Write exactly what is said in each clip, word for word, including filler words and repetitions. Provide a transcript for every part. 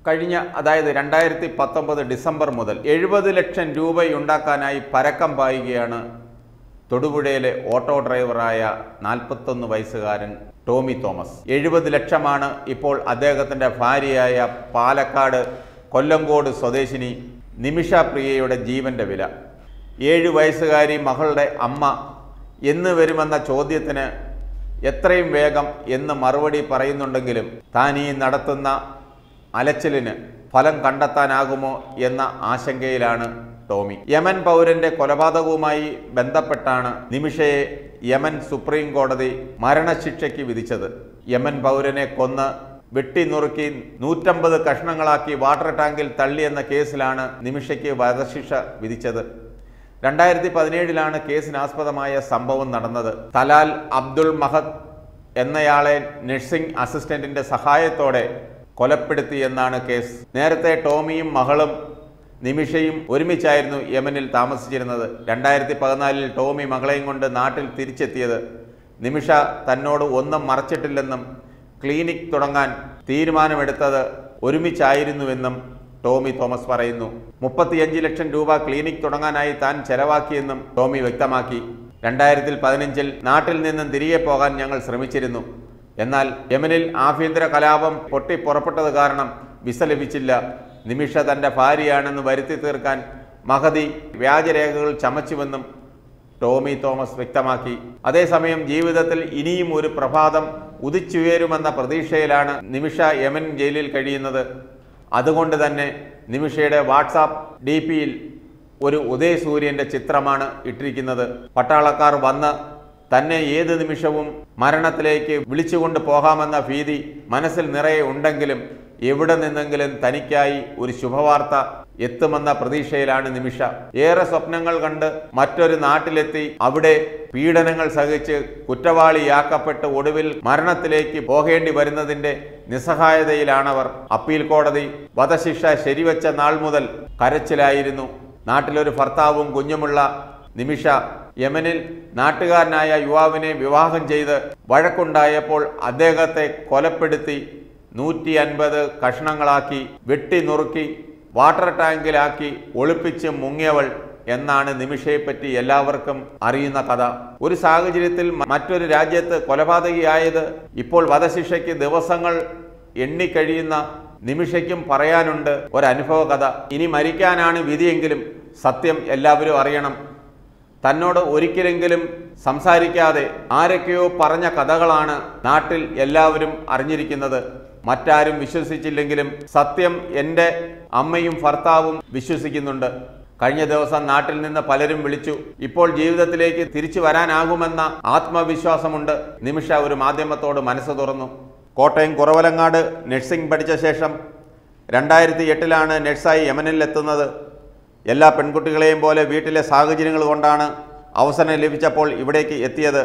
കഴിഞ്ഞ അതായത് രണ്ടായിരത്തി പത്തൊമ്പത് ഡിസംബർ മുതൽ എഴുപത് ലക്ഷം രൂപയുണ്ടാക്കാനായി പരക്കം പായുകയാണ് തൊടുപുഴയിലെ ഓട്ടോ ഡ്രൈവറായ നാൽപ്പത്തൊന്ന് വയസ്സുകാരൻ ടോമി തോമസ്. എഴുപത് ലക്ഷമാണ് ഇപ്പോൾ അദ്ദേഹത്തിൻ്റെ ഭാര്യയായ പാലക്കാട് കൊല്ലങ്കോട് സ്വദേശിനി നിമിഷ പ്രിയയുടെ ജീവൻ്റെ വില. ഏഴ് വയസ്സുകാരി മകളുടെ അമ്മ എന്ന് വരുമെന്ന ചോദ്യത്തിന് എത്രയും വേഗം എന്ന് മറുപടി പറയുന്നുണ്ടെങ്കിലും താൻ ഈ നടത്തുന്ന അലച്ചിലിന് ഫലം കണ്ടെത്താനാകുമോ എന്ന ആശങ്കയിലാണ് ടോമി. യമൻ പൗരന്റെ കൊലപാതകവുമായി ബന്ധപ്പെട്ടാണ് നിമിഷയെ യമൻ സുപ്രീം കോടതി മരണശിക്ഷയ്ക്ക് വിധിച്ചത്. യമൻ പൗരനെ കൊന്ന് വെട്ടി നുറുക്കി നൂറ്റമ്പത് കഷ്ണങ്ങളാക്കി വാട്ടർ ടാങ്കിൽ തള്ളിയെന്ന കേസിലാണ് നിമിഷയ്ക്ക് വധശിക്ഷ വിധിച്ചത്. രണ്ടായിരത്തി പതിനേഴിലാണ് കേസിനാസ്പദമായ സംഭവം നടന്നത്. തലാൽ അബ്ദുൾ മഹദ് എന്നയാളെ നഴ്സിംഗ് അസിസ്റ്റന്റിന്റെ സഹായത്തോടെ കൊലപ്പെടുത്തി എന്നാണ് കേസ്. നേരത്തെ ടോമിയും മകളും നിമിഷയും ഒരുമിച്ചായിരുന്നു യമനിൽ താമസിച്ചിരുന്നത്. രണ്ടായിരത്തി പതിനാലിൽ ടോമി മകളെയും കൊണ്ട് നാട്ടിൽ തിരിച്ചെത്തിയത്. നിമിഷ തന്നോട് ഒന്നും മറച്ചിട്ടില്ലെന്നും ക്ലിനിക് തുടങ്ങാൻ തീരുമാനമെടുത്തത് ഒരുമിച്ചായിരുന്നുവെന്നും ടോമി തോമസ് പറയുന്നു. മുപ്പത്തിയഞ്ച് ലക്ഷം രൂപ ക്ലിനിക് തുടങ്ങാനായി താൻ ചെലവാക്കിയെന്നും ടോമി വ്യക്തമാക്കി. രണ്ടായിരത്തി പതിനഞ്ചിൽ നാട്ടിൽ നിന്നും തിരികെ പോകാൻ ഞങ്ങൾ ശ്രമിച്ചിരുന്നു. എന്നാൽ യമനിൽ ആഭ്യന്തര കലാപം പൊട്ടിപ്പുറപ്പെട്ടത് കാരണം വിസ ലഭിച്ചില്ല. നിമിഷ തൻ്റെ ഭാര്യയാണെന്ന് വരുത്തി തീർക്കാൻ മഹദി വ്യാജരേഖകൾ ചമച്ചുവെന്നും ടോമി തോമസ് വ്യക്തമാക്കി. അതേസമയം ജീവിതത്തിൽ ഇനിയും ഒരു പ്രഭാതം ഉദിച്ചുയരുമെന്ന പ്രതീക്ഷയിലാണ് നിമിഷ യമൻ ജയിലിൽ കഴിയുന്നത്. അതുകൊണ്ട് തന്നെ നിമിഷയുടെ വാട്സാപ്പ് ഡി പിയിൽ ഒരു ഉദയസൂര്യൻ്റെ ചിത്രമാണ് ഇട്ടിരിക്കുന്നത്. പട്ടാളക്കാർ വന്ന് തന്നെ ഏത് നിമിഷവും മരണത്തിലേക്ക് വിളിച്ചുകൊണ്ട് പോകാമെന്ന ഭീതി മനസ്സിൽ നിറയെ ഉണ്ടെങ്കിലും എവിടെ നിന്നെങ്കിലും തനിക്കായി ഒരു ശുഭവാർത്ത എത്തുമെന്ന പ്രതീക്ഷയിലാണ് നിമിഷ. ഏറെ സ്വപ്നങ്ങൾ കണ്ട് മറ്റൊരു നാട്ടിലെത്തി അവിടെ പീഡനങ്ങൾ സഹിച്ച് കുറ്റവാളിയാക്കപ്പെട്ട് ഒടുവിൽ മരണത്തിലേക്ക് പോകേണ്ടി വരുന്നതിന്റെ നിസ്സഹായതയിലാണവർ. അപ്പീൽ കോടതി വധശിക്ഷ ശരിവെച്ച നാൾ മുതൽ കരച്ചിലായിരുന്നു. നാട്ടിലൊരു ഭർത്താവും കുഞ്ഞുമുള്ള നിമിഷ യമനിൽ നാട്ടുകാരനായ യുവാവിനെ വിവാഹം ചെയ്ത് വഴക്കുണ്ടായപ്പോൾ അദ്ദേഹത്തെ കൊലപ്പെടുത്തി നൂറ്റി അൻപത് കഷ്ണങ്ങളാക്കി വെട്ടി നുറുക്കി വാട്ടർ ടാങ്കിലാക്കി ഒളിപ്പിച്ച് മുങ്ങിയവൾ എന്നാണ് നിമിഷയെപ്പറ്റി എല്ലാവർക്കും അറിയുന്ന കഥ. ഒരു സാഹചര്യത്തിൽ മറ്റൊരു രാജ്യത്ത് കൊലപാതകിയായത് ഇപ്പോൾ വധശിക്ഷയ്ക്ക് ദിവസങ്ങൾ എണ്ണിക്കഴിയുന്ന നിമിഷയ്ക്കും പറയാനുണ്ട് ഒരനുഭവ കഥ. ഇനി മരിക്കാനാണ് വിധിയെങ്കിലും സത്യം എല്ലാവരും അറിയണം. തന്നോട് ഒരിക്കലെങ്കിലും സംസാരിക്കാതെ ആരൊക്കെയോ പറഞ്ഞ കഥകളാണ് നാട്ടിൽ എല്ലാവരും അറിഞ്ഞിരിക്കുന്നത്. മറ്റാരും വിശ്വസിച്ചില്ലെങ്കിലും സത്യം എൻ്റെ അമ്മയും ഭർത്താവും വിശ്വസിക്കുന്നുണ്ട്. കഴിഞ്ഞ ദിവസം നാട്ടിൽ നിന്ന് പലരും വിളിച്ചു. ഇപ്പോൾ ജീവിതത്തിലേക്ക് തിരിച്ചു വരാനാകുമെന്ന ആത്മവിശ്വാസമുണ്ട്. നിമിഷ ഒരു മാധ്യമത്തോട് മനസ്സ് തുറന്നു. കോട്ടയം കുറവലങ്ങാട് നഴ്സിംഗ് പഠിച്ച ശേഷം രണ്ടായിരത്തി എട്ടിലാണ് നഴ്സായി യമനിലെത്തുന്നത്. എല്ലാ പെൺകുട്ടികളെയും പോലെ വീട്ടിലെ സാഹചര്യങ്ങൾ കൊണ്ടാണ് അവസരം ലഭിച്ചപ്പോൾ ഇവിടേക്ക് എത്തിയത്.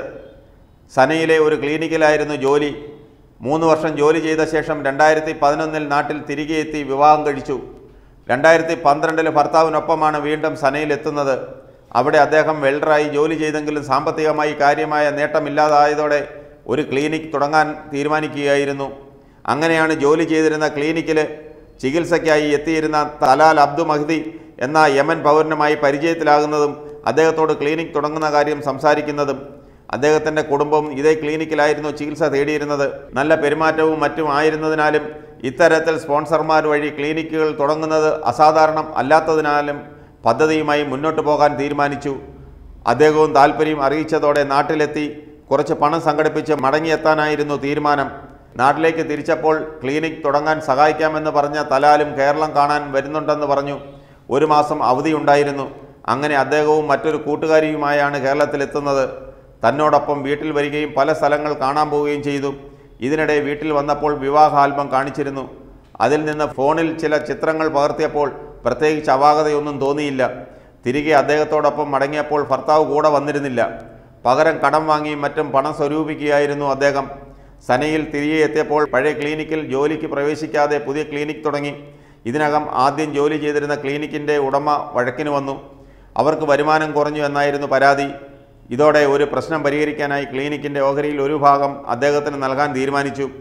സനയിലെ ഒരു ക്ലിനിക്കിലായിരുന്നു ജോലി. മൂന്ന് വർഷം ജോലി ചെയ്ത ശേഷം രണ്ടായിരത്തി പതിനൊന്നിൽ നാട്ടിൽ തിരികെ എത്തി വിവാഹം കഴിച്ചു. രണ്ടായിരത്തി പന്ത്രണ്ടിൽ ഭർത്താവിനൊപ്പമാണ് വീണ്ടും സനയിലെത്തുന്നത്. അവിടെ അദ്ദേഹം വെൽഡറായി ജോലി ചെയ്തെങ്കിലും സാമ്പത്തികമായി കാര്യമായ നേട്ടമില്ലാതായതോടെ ഒരു ക്ലിനിക് തുടങ്ങാൻ തീരുമാനിക്കുകയായിരുന്നു. അങ്ങനെയാണ് ജോലി ചെയ്തിരുന്ന ക്ലിനിക്കിൽ ചികിത്സയ്ക്കായി എത്തിയിരുന്ന തലാൽ അബ്ദു മഹദി എന്ന യമൻ പൗരനുമായി പരിചയത്തിലാകുന്നതും അദ്ദേഹത്തോട് ക്ലിനിക് തുടങ്ങുന്ന കാര്യം സംസാരിക്കുന്നതും. അദ്ദേഹത്തിൻ്റെ കുടുംബം ഇതേ ക്ലിനിക്കിലായിരുന്നു ചികിത്സ തേടിയിരുന്നത്. നല്ല പെരുമാറ്റവും മറ്റും ആയിരുന്നതിനാലും ഇത്തരത്തിൽ സ്പോൺസർമാർ വഴി ക്ലിനിക്കുകൾ തുടങ്ങുന്നത് അസാധാരണം അല്ലാത്തതിനാലും പദ്ധതിയുമായി മുന്നോട്ട് പോകാൻ തീരുമാനിച്ചു. അദ്ദേഹവും താല്പര്യം അറിയിച്ചതോടെ നാട്ടിലെത്തി കുറച്ച് പണം സംഘടിപ്പിച്ച് മടങ്ങിയെത്താനായിരുന്നു തീരുമാനം. നാട്ടിലേക്ക് തിരിച്ചപ്പോൾ ക്ലിനിക് തുടങ്ങാൻ സഹായിക്കാമെന്ന് പറഞ്ഞ തലാലും കേരളം കാണാൻ വരുന്നുണ്ടെന്ന് പറഞ്ഞു. ഒരു മാസം അവധിയുണ്ടായിരുന്നു. അങ്ങനെ അദ്ദേഹവും മറ്റൊരു കൂട്ടുകാരിയുമായാണ് കേരളത്തിലെത്തുന്നത്. തന്നോടൊപ്പം വീട്ടിൽ വരികയും പല സ്ഥലങ്ങൾ കാണാൻ പോവുകയും ചെയ്തു. ഇതിനിടെ വീട്ടിൽ വന്നപ്പോൾ വിവാഹ ആൽബം കാണിച്ചിരുന്നു. അതിൽ നിന്ന് ഫോണിൽ ചില ചിത്രങ്ങൾ പകർത്തിയപ്പോൾ പ്രത്യേകിച്ച് അപാകതയൊന്നും തോന്നിയില്ല. തിരികെ അദ്ദേഹത്തോടൊപ്പം മടങ്ങിയപ്പോൾ ഭർത്താവ് കൂടെ വന്നിരുന്നില്ല. പകരം കടം വാങ്ങിയും മറ്റും പണം സ്വരൂപിക്കുകയായിരുന്നു അദ്ദേഹം. സനയിൽ തിരികെ എത്തിയപ്പോൾ പഴയ ക്ലിനിക്കിൽ ജോലിക്ക് പ്രവേശിക്കാതെ പുതിയ ക്ലിനിക് തുടങ്ങി. ഇതിനകം ആദ്യം ജോലി ചെയ്തിരുന്ന ക്ലിനിക്കിൻ്റെ ഉടമ വഴക്കിന് വന്നു. അവർക്ക് വരുമാനം കുറഞ്ഞു എന്നായിരുന്നു പരാതി. ഇതോടെ ഒരു പ്രശ്നം പരിഹരിക്കാനായി ക്ലിനിക്കിൻ്റെ ഓഹരിയിൽ ഒരു ഭാഗം അദ്ദേഹത്തിന് നൽകാൻ തീരുമാനിച്ചു.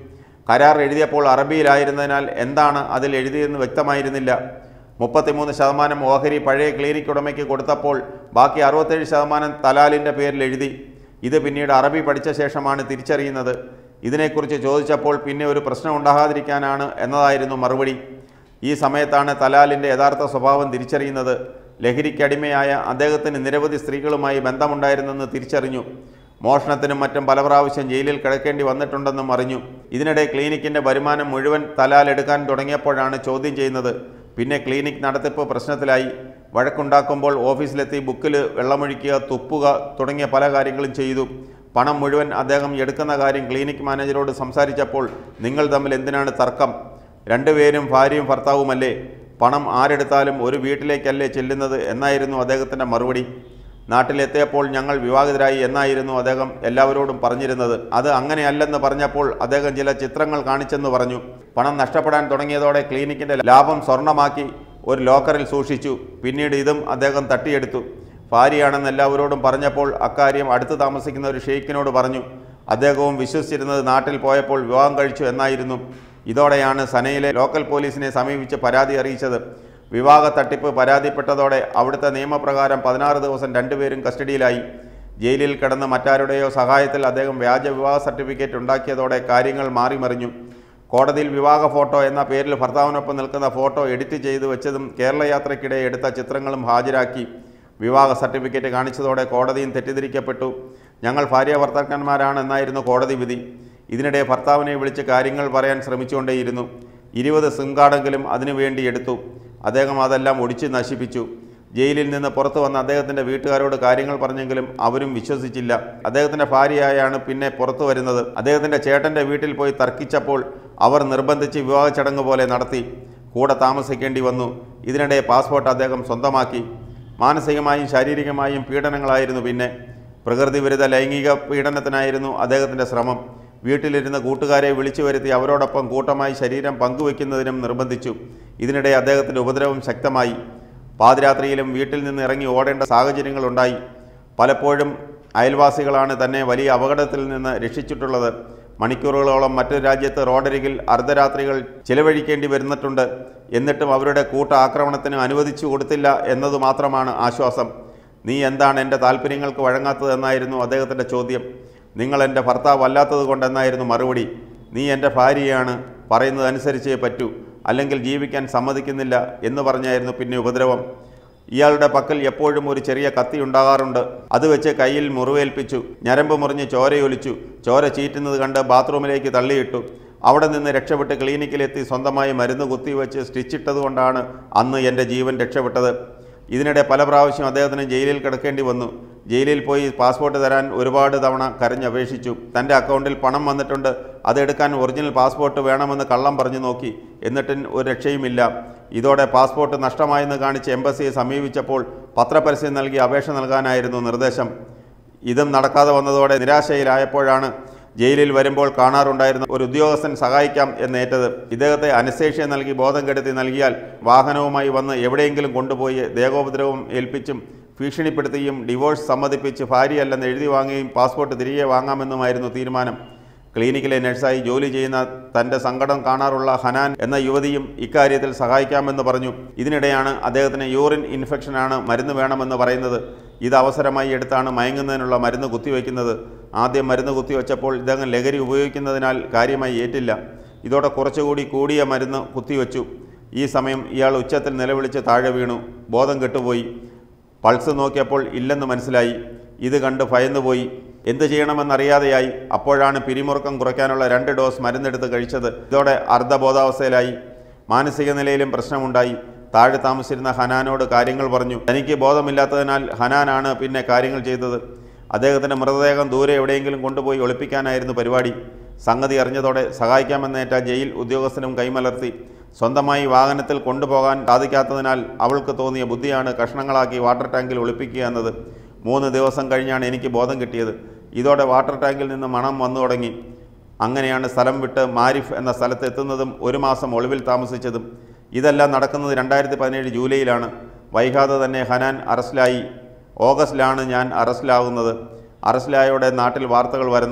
കരാർ എഴുതിയപ്പോൾ അറബിയിലായിരുന്നതിനാൽ എന്താണ് അതിൽ എഴുതിയെന്ന് വ്യക്തമായിരുന്നില്ല. മുപ്പത്തിമൂന്ന് ശതമാനം ഓഹരി പഴയ ക്ലിനിക് ഉടമയ്ക്ക് കൊടുത്തപ്പോൾ ബാക്കി അറുപത്തേഴ് ശതമാനം തലാലിൻ്റെ പേരിൽ എഴുതി. ഇത് പിന്നീട് അറബി പഠിച്ച ശേഷമാണ് തിരിച്ചറിയുന്നത്. ഇതിനെക്കുറിച്ച് ചോദിച്ചപ്പോൾ പിന്നെ ഒരു പ്രശ്നം ഉണ്ടാകാതിരിക്കാനാണ് എന്നതായിരുന്നു മറുപടി. ഈ സമയത്താണ് തലാലിൻ്റെ യഥാർത്ഥ സ്വഭാവം തിരിച്ചറിയുന്നത്. ലഹരിക്കടിമയായ അദ്ദേഹത്തിന് നിരവധി സ്ത്രീകളുമായി ബന്ധമുണ്ടായിരുന്നെന്ന് തിരിച്ചറിഞ്ഞു. മോഷണത്തിനും മറ്റും പല പ്രാവശ്യം ജയിലിൽ കിടക്കേണ്ടി വന്നിട്ടുണ്ടെന്നും അറിഞ്ഞു. ഇതിനിടെ ക്ലിനിക്കിൻ്റെ വരുമാനം മുഴുവൻ തലാൽ എടുക്കാൻ തുടങ്ങിയപ്പോഴാണ് ചോദ്യം ചെയ്യുന്നത്. പിന്നെ ക്ലിനിക് നടത്തിപ്പ് പ്രശ്നത്തിലായി. വഴക്കുണ്ടാക്കുമ്പോൾ ഓഫീസിലെത്തി ബുക്കിൽ വെള്ളമൊഴിക്കുക, തുപ്പുക തുടങ്ങിയ പല കാര്യങ്ങളും ചെയ്തു. പണം മുഴുവൻ അദ്ദേഹം എടുക്കുന്ന കാര്യം ക്ലിനിക് മാനേജരോട് സംസാരിച്ചപ്പോൾ നിങ്ങൾ തമ്മിൽ എന്തിനാണ് തർക്കം? രണ്ടുപേരും ഭാര്യയും ഭർത്താവുമല്ലേ? പണം ആരെടുത്താലും ഒരു വീട്ടിലേക്കല്ലേ ചെല്ലുന്നത് എന്നായിരുന്നു അദ്ദേഹത്തിൻ്റെ മറുപടി. നാട്ടിലെത്തിയപ്പോൾ ഞങ്ങൾ വിവാഹിതരായി എന്നായിരുന്നു അദ്ദേഹം എല്ലാവരോടും പറഞ്ഞിരുന്നത്. അത് അങ്ങനെയല്ലെന്ന് പറഞ്ഞപ്പോൾ അദ്ദേഹം ചില ചിത്രങ്ങൾ കാണിച്ചെന്ന് പറഞ്ഞു. പണം നഷ്ടപ്പെടാൻ തുടങ്ങിയതോടെ ക്ലിനിക്കിൻ്റെ ലാഭം സ്വർണ്ണമാക്കി ഒരു ലോക്കറിൽ സൂക്ഷിച്ചു. പിന്നീട് ഇതും അദ്ദേഹം തട്ടിയെടുത്തു. ഭാര്യയാണെന്ന് എല്ലാവരോടും പറഞ്ഞപ്പോൾ അക്കാര്യം അടുത്ത് താമസിക്കുന്ന ഒരു ഷെയ്ഖിനോട് പറഞ്ഞു. അദ്ദേഹവും വിശ്വസിച്ചിരുന്നത് നാട്ടിൽ പോയപ്പോൾ വിവാഹം കഴിച്ചു എന്നായിരുന്നു. ഇതോടെയാണ് സനയിലെ ലോക്കൽ പോലീസിനെ സമീപിച്ച് പരാതി അറിയിച്ചത്. വിവാഹ തട്ടിപ്പ് പരാതിപ്പെട്ടതോടെ അവിടുത്തെ നിയമപ്രകാരം പതിനാറ് ദിവസം രണ്ടുപേരും കസ്റ്റഡിയിലായി. ജയിലിൽ കിടന്ന് മറ്റാരുടെയോ സഹായത്തിൽ അദ്ദേഹം വ്യാജ വിവാഹ സർട്ടിഫിക്കറ്റ് ഉണ്ടാക്കിയതോടെ കാര്യങ്ങൾ മാറിമറിഞ്ഞു. കോടതിയിൽ വിവാഹ ഫോട്ടോ എന്ന പേരിൽ ഭർത്താവിനൊപ്പം നിൽക്കുന്ന ഫോട്ടോ എഡിറ്റ് ചെയ്തു വെച്ചതും കേരള യാത്രയ്ക്കിടെ എടുത്ത ചിത്രങ്ങളും ഹാജരാക്കി. വിവാഹ സർട്ടിഫിക്കറ്റ് കാണിച്ചതോടെ കോടതിയും തെറ്റിദ്ധരിക്കപ്പെട്ടു. ഞങ്ങൾ ഭാര്യ ഭർത്താക്കന്മാരാണെന്നായിരുന്നു കോടതി വിധി. ഇതിനിടെ ഭർത്താവിനെ വിളിച്ച് കാര്യങ്ങൾ പറയാൻ ശ്രമിച്ചുകൊണ്ടേയിരുന്നു. ഇരുപത് സിം കാർഡെങ്കിലും അതിനുവേണ്ടി എടുത്തു. അദ്ദേഹം അതെല്ലാം ഒടിച്ച് നശിപ്പിച്ചു. ജയിലിൽ നിന്ന് പുറത്തു വന്ന അദ്ദേഹത്തിൻ്റെ വീട്ടുകാരോട് കാര്യങ്ങൾ പറഞ്ഞെങ്കിലും അവരും വിശ്വസിച്ചില്ല. അദ്ദേഹത്തിൻ്റെ ഭാര്യയായാണ് പിന്നെ പുറത്തു വരുന്നത്. അദ്ദേഹത്തിൻ്റെ ചേട്ടൻ്റെ വീട്ടിൽ പോയി തർക്കിച്ചപ്പോൾ അവർ നിർബന്ധിച്ച് വിവാഹ ചടങ്ങ് പോലെ നടത്തി. കൂടെ താമസിക്കേണ്ടി വന്നു. ഇതിനിടെ പാസ്പോർട്ട് അദ്ദേഹം സ്വന്തമാക്കി. മാനസികമായും ശാരീരികമായും പീഡനങ്ങളായിരുന്നു. പിന്നെ പ്രകൃതി വിരുദ്ധ ലൈംഗിക പീഡനത്തിനായിരുന്നു അദ്ദേഹത്തിൻ്റെ ശ്രമം. വീട്ടിലിരുന്ന് കൂട്ടുകാരെ വിളിച്ചു വരുത്തി അവരോടൊപ്പം കൂട്ടമായി ശരീരം പങ്കുവെക്കുന്നതിനും നിർബന്ധിച്ചു. ഇതിനിടെ അദ്ദേഹത്തിൻ്റെ ഉപദ്രവം ശക്തമായി. പാതിരാത്രിയിലും വീട്ടിൽ നിന്ന് ഇറങ്ങി ഓടേണ്ട സാഹചര്യങ്ങളുണ്ടായി. പലപ്പോഴും അയൽവാസികളാണ് തന്നെ വലിയ അപകടത്തിൽ നിന്ന് രക്ഷിച്ചിട്ടുള്ളത്. മണിക്കൂറുകളോളം മറ്റൊരു രാജ്യത്ത് റോഡരികിൽ അർദ്ധരാത്രികൾ ചിലവഴിക്കേണ്ടി വരുന്നിട്ടുണ്ട്. എന്നിട്ടും അവരുടെ കൂട്ട ആക്രമണത്തിന് അനുവദിച്ചു കൊടുത്തില്ല എന്നതു മാത്രമാണ് ആശ്വാസം. നീ എന്താണ് എൻ്റെ താല്പര്യങ്ങൾക്ക് വഴങ്ങാത്തതെന്നായിരുന്നു അദ്ദേഹത്തിൻ്റെ ചോദ്യം. നിങ്ങൾ എൻ്റെ ഭർത്താവ് അല്ലാത്തത് കൊണ്ടെന്നായിരുന്നു മറുപടി. നീ എൻ്റെ ഭാര്യയാണ്, പറയുന്നതനുസരിച്ചേ പറ്റൂ, അല്ലെങ്കിൽ ജീവിക്കാൻ സമ്മതിക്കുന്നില്ല എന്ന് പറഞ്ഞായിരുന്നു പിന്നെ ഉപദ്രവം. ഇയാളുടെ പക്കൽ എപ്പോഴും ഒരു ചെറിയ കത്തി ഉണ്ടാകാറുണ്ട്. അത് വെച്ച് കയ്യിൽ മുറിവേൽപ്പിച്ചു. ഞരമ്പ് മുറിഞ്ഞ് ചോരയൊലിച്ചു. ചോര ചീറ്റുന്നത് കണ്ട് ബാത്റൂമിലേക്ക് തള്ളിയിട്ടു. അവിടെ നിന്ന് രക്ഷപ്പെട്ട് ക്ലിനിക്കിലെത്തി സ്വന്തമായി മരുന്ന് കുത്തിവെച്ച് സ്റ്റിച്ചിട്ടതുകൊണ്ടാണ് അന്ന് എൻ്റെ ജീവൻ രക്ഷപ്പെട്ടത്. ഇതിനിടെ പല പ്രാവശ്യം അദ്ദേഹത്തിന് ജയിലിൽ കിടക്കേണ്ടി വന്നു. ജയിലിൽ പോയി പാസ്പോർട്ട് തരാൻ ഒരുപാട് തവണ കരഞ്ഞപേക്ഷിച്ചു. തൻ്റെ അക്കൗണ്ടിൽ പണം വന്നിട്ടുണ്ട്, അതെടുക്കാൻ ഒറിജിനൽ പാസ്പോർട്ട് വേണമെന്ന് കള്ളം പറഞ്ഞു നോക്കി. എന്നിട്ടും ഒരു രക്ഷയുമില്ല. ഇതോടെ പാസ്പോർട്ട് നഷ്ടമായെന്ന് കാണിച്ച് എംബസിയെ സമീപിച്ചപ്പോൾ പത്രപരസ്യം നൽകി അപേക്ഷ നൽകാനായിരുന്നു നിർദ്ദേശം. ഇതും നടക്കാതെ വന്നതോടെ നിരാശയിലായപ്പോഴാണ് ജയിലിൽ വരുമ്പോൾ കാണാറുണ്ടായിരുന്ന ഒരു ഉദ്യോഗസ്ഥൻ സഹായിക്കാം എന്നേറ്റത്. ഇദ്ദേഹത്തെ അനസ്തേഷ്യ നൽകി ബോധം കെടുത്തി നൽകിയാൽ വാഹനവുമായി വന്ന് എവിടെയെങ്കിലും കൊണ്ടുപോയി ദേഹോപദ്രവം ഏൽപ്പിച്ചും ഭീഷണിപ്പെടുത്തിയും ഡിവോഴ്സ് സമ്മതിപ്പിച്ച് ഭാര്യയല്ലെന്ന് എഴുതി വാങ്ങുകയും പാസ്പോർട്ട് തിരികെ വാങ്ങാമെന്നുമായിരുന്നു തീരുമാനം. ക്ലിനിക്കിലെ നഴ്സായി ജോലി ചെയ്യുന്ന തൻ്റെ സങ്കടം കാണാറുള്ള ഹനാൻ എന്ന യുവതിയും ഇക്കാര്യത്തിൽ സഹായിക്കാമെന്ന് പറഞ്ഞു. ഇതിനിടെയാണ് അദ്ദേഹത്തിന് യൂറിൻ ഇൻഫെക്ഷനാണ്, മരുന്ന് വേണമെന്ന് പറയുന്നത്. ഇത് അവസരമായി എടുത്താണ് മയങ്ങുന്നതിനുള്ള മരുന്ന് കുത്തിവയ്ക്കുന്നത്. ആദ്യം മരുന്ന് കുത്തിവെച്ചപ്പോൾ ഇദ്ദേഹം ലഹരി ഉപയോഗിക്കുന്നതിനാൽ കാര്യമായി ഏറ്റില്ല. ഇതോടെ കുറച്ചുകൂടി കൂടിയ മരുന്ന് കുത്തിവെച്ചു. ഈ സമയം ഇയാൾ ഉച്ചത്തിൽ നിലവിളിച്ച് താഴെ വീണു. ബോധം കെട്ടുപോയി. പൾസ് നോക്കിയപ്പോൾ ഇല്ലെന്ന് മനസ്സിലായി. ഇത് കണ്ട് ഭയന്നുപോയി. എന്ത് ചെയ്യണമെന്നറിയാതെയായി. അപ്പോഴാണ് പിരിമുറുക്കം കുറയ്ക്കാനുള്ള രണ്ട് ഡോസ് മരുന്നെടുത്ത് കഴിച്ചത്. ഇതോടെ അർദ്ധബോധാവസ്ഥയിലായി. മാനസിക നിലയിലും പ്രശ്നമുണ്ടായി. താഴെ താമസിച്ചിരുന്ന ഹനാനോട് കാര്യങ്ങൾ പറഞ്ഞു. തനിക്ക് ബോധമില്ലാത്തതിനാൽ ഹനാനാണ് പിന്നെ കാര്യങ്ങൾ ചെയ്തത്. അദ്ദേഹത്തിൻ്റെ മൃതദേഹം ദൂരെ എവിടെയെങ്കിലും കൊണ്ടുപോയി ഒളിപ്പിക്കാനായിരുന്നു പരിപാടി. സംഗതി അറിഞ്ഞതോടെ സഹായിക്കാമെന്നേറ്റ ജയിൽ ഉദ്യോഗസ്ഥനും കൈമലർത്തി. സ്വന്തമായി വാഹനത്തിൽ കൊണ്ടുപോകാൻ സാധിക്കാത്തതിനാൽ അവൾക്ക് തോന്നിയ ബുദ്ധിയാണ് കഷ്ണങ്ങളാക്കി വാട്ടർ ടാങ്കിൽ ഒളിപ്പിക്കുക എന്നത്. മൂന്ന് ദിവസം കഴിഞ്ഞാണ് എനിക്ക് ബോധം കിട്ടിയത്. ഇതോടെ വാട്ടർ ടാങ്കിൽ നിന്ന് മണം വന്നു തുടങ്ങി. അങ്ങനെയാണ് സ്ഥലം വിട്ട് മാരിഫ് എന്ന സ്ഥലത്ത് എത്തുന്നതും ഒരു മാസം ഒളിവിൽ താമസിച്ചതും. ഇതെല്ലാം നടക്കുന്നത് രണ്ടായിരത്തി പതിനേഴ് ജൂലൈയിലാണ്. വൈകാതെ തന്നെ ഹനാൻ അറസ്റ്റിലായി. ഓഗസ്റ്റിലാണ് ഞാൻ അറസ്റ്റിലാകുന്നത്. അറസ്റ്റിലായോടെ നാട്ടിൽ വാർത്തകൾ വരുന്നു.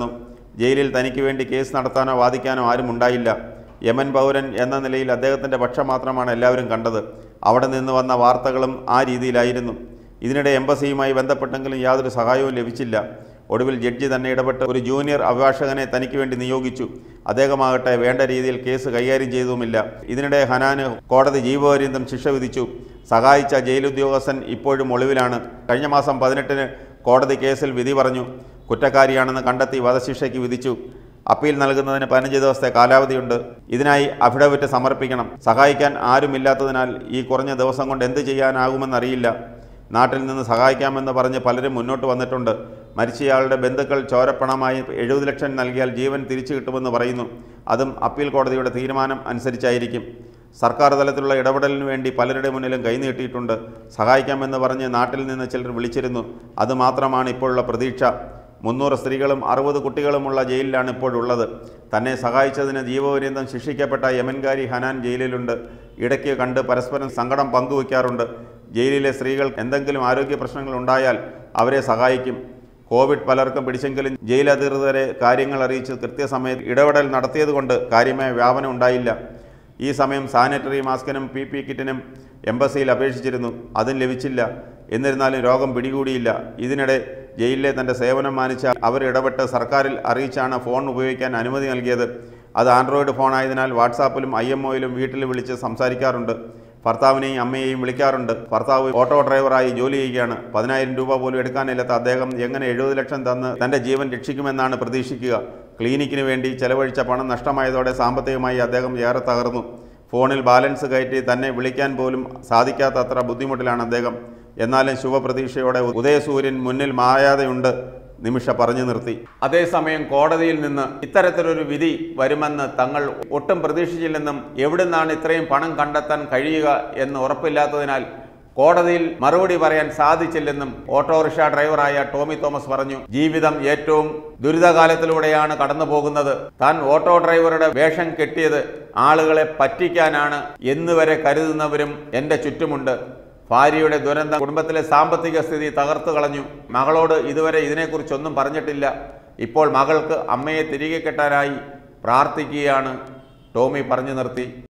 ജയിലിൽ തനിക്ക് വേണ്ടി കേസ് നടത്താനോ വാദിക്കാനോ ആരും ഉണ്ടായില്ല. യമൻ പൗരൻ എന്ന നിലയിൽ അദ്ദേഹത്തിൻ്റെ പക്ഷം മാത്രമാണ് എല്ലാവരും കണ്ടത്. അവിടെ നിന്ന് വന്ന വാർത്തകളും ആ രീതിയിലായിരുന്നു. ഇതിനിടെ എംബസിയുമായി ബന്ധപ്പെട്ടെങ്കിലും യാതൊരു സഹായവും ലഭിച്ചില്ല. ഒടുവിൽ ജഡ്ജി തന്നെ ഇടപെട്ട് ഒരു ജൂനിയർ അഭിഭാഷകനെ തനിക്ക് വേണ്ടി നിയോഗിച്ചു. അദ്ദേഹമാകട്ടെ വേണ്ട രീതിയിൽ കേസ് കൈകാര്യം ചെയ്തതുമില്ല. ഇതിനിടെ ഹനാന് കോടതി ജീവപര്യന്തം ശിക്ഷ വിധിച്ചു. സഹായിച്ച ജയിലുദ്യോഗസ്ഥൻ ഇപ്പോഴും ഒളിവിലാണ്. കഴിഞ്ഞ മാസം പതിനെട്ടിന് കോടതി കേസിൽ വിധി പറഞ്ഞു. കുറ്റക്കാരിയാണെന്ന് കണ്ടെത്തി വധശിക്ഷയ്ക്ക് വിധിച്ചു. അപ്പീൽ നൽകുന്നതിന് പതിനഞ്ച് ദിവസത്തെ കാലാവധിയുണ്ട്. ഇതിനായി അഫിഡവിറ്റ് സമർപ്പിക്കണം. സഹായിക്കാൻ ആരുമില്ലാത്തതിനാൽ ഈ കുറഞ്ഞ ദിവസം കൊണ്ട് എന്ത് ചെയ്യാനാകുമെന്നറിയില്ല. നാട്ടിൽ നിന്ന് സഹായിക്കാമെന്ന് പറഞ്ഞ് പലരും മുന്നോട്ട് വന്നിട്ടുണ്ട്. മരിച്ചയാളുടെ ബന്ധുക്കൾ ചോരപ്പണമായി എഴുപത് ലക്ഷം നൽകിയാൽ ജീവൻ തിരിച്ചു കിട്ടുമെന്ന് പറയുന്നു. അതും അപ്പീൽ കോടതിയുടെ തീരുമാനം അനുസരിച്ചായിരിക്കും. സർക്കാർ തലത്തിലുള്ള ഇടപെടലിനു വേണ്ടി പലരുടെ മുന്നിലും കൈനീട്ടിയിട്ടുണ്ട്. സഹായിക്കാമെന്ന് പറഞ്ഞ് നാട്ടിൽ നിന്ന് ചിലർ വിളിച്ചിരുന്നു. അതുമാത്രമാണ് ഇപ്പോഴുള്ള പ്രതീക്ഷ. മുന്നൂറ് സ്ത്രീകളും അറുപത് കുട്ടികളുമുള്ള ജയിലിലാണ് ഇപ്പോഴുള്ളത്. തന്നെ സഹായിച്ചതിന് ജീവപര്യന്തം ശിക്ഷിക്കപ്പെട്ട യമൻകാരി ഹനാൻ ജയിലിലുണ്ട്. ഇടയ്ക്ക് കണ്ട് പരസ്പരം സങ്കടം പങ്കുവയ്ക്കാറുണ്ട്. ജയിലിലെ സ്ത്രീകൾ എന്തെങ്കിലും ആരോഗ്യ പ്രശ്നങ്ങൾ ഉണ്ടായാൽ അവരെ സഹായിക്കും. കോവിഡ് പലർക്കും പിടിച്ചെങ്കിലും ജയിലധികൃതരെ കാര്യങ്ങൾ അറിയിച്ച് കൃത്യസമയത്ത് ഇടപെടൽ നടത്തിയതുകൊണ്ട് കാര്യമായ വ്യാപനം ഉണ്ടായില്ല. ഈ സമയം സാനിറ്ററി മാസ്കിനും പി പി കിറ്റിനും എംബസിയിൽ അപേക്ഷിച്ചിരുന്നു. അതും ലഭിച്ചില്ല. എന്നിരുന്നാലും രോഗം പിടികൂടിയില്ല. ഇതിനിടെ ജയിലിലെ തൻ്റെ സേവനം മാനിച്ച അവർ ഇടപെട്ട് സർക്കാരിൽ അറിയിച്ചാണ് ഫോൺ ഉപയോഗിക്കാൻ അനുമതി നൽകിയത്. അത് ആൻഡ്രോയിഡ് ഫോണായതിനാൽ വാട്സാപ്പിലും ഐ എം ഒയിലും വീട്ടിൽ വിളിച്ച് സംസാരിക്കാറുണ്ട്. ഭർത്താവിനെയും അമ്മയെയും വിളിക്കാറുണ്ട്. ഭർത്താവ് ഓട്ടോ ഡ്രൈവറായി ജോലി ചെയ്യുകയാണ്. പതിനായിരം രൂപ പോലും എടുക്കാനില്ലാത്ത അദ്ദേഹം എങ്ങനെ എഴുപത് ലക്ഷം തന്ന് തൻ്റെ ജീവൻ രക്ഷിക്കുമെന്നാണ് പ്രതീക്ഷിക്കുക. ക്ലിനിക്കിന് വേണ്ടി ചെലവഴിച്ച പണം നഷ്ടമായതോടെ സാമ്പത്തികമായി അദ്ദേഹം ഏറെ തകർന്നു. ഫോണിൽ ബാലൻസ് കയറ്റി തന്നെ വിളിക്കാൻ പോലും സാധിക്കാത്തത്ര ബുദ്ധിമുട്ടിലാണ് അദ്ദേഹം. എന്നാലും ശുഭപ്രതീക്ഷയോടെ ഉദയസൂര്യൻ മുന്നിൽ മായാതെയുണ്ട് നിമിഷ പറഞ്ഞു നിർത്തി. അതേസമയം കോടതിയിൽ നിന്ന് ഇത്തരത്തിലൊരു വിധി വരുമെന്ന് തങ്ങൾ ഒട്ടും പ്രതീക്ഷിച്ചില്ലെന്നും എവിടുന്നാണ് ഇത്രയും പണം കണ്ടെത്താൻ കഴിയുക എന്ന് ഉറപ്പില്ലാത്തതിനാൽ കോടതിയിൽ മറുപടി പറയാൻ സാധിച്ചില്ലെന്നും ഓട്ടോറിക്ഷ ഡ്രൈവറായ ടോമി തോമസ് പറഞ്ഞു. ജീവിതം ഏറ്റവും ദുരിതകാലത്തിലൂടെയാണ് കടന്നു പോകുന്നത്. താൻ ഓട്ടോ ഡ്രൈവറുടെ വേഷം കെട്ടിയത് ആളുകളെ പറ്റിക്കാനാണ് എന്നുവരെ കരുതുന്നവരും എൻ്റെ ചുറ്റുമുണ്ട്. ഭാര്യയുടെ ദുരന്തം കുടുംബത്തിലെ സാമ്പത്തിക സ്ഥിതി തകർത്തു കളഞ്ഞു. മകളോട് ഇതുവരെ ഇതിനെക്കുറിച്ചൊന്നും പറഞ്ഞിട്ടില്ല. ഇപ്പോൾ മകൾക്ക് അമ്മയെ തിരികെ കെട്ടാനായി പ്രാർത്ഥിക്കുകയാണ് ടോമി പറഞ്ഞു നിർത്തി.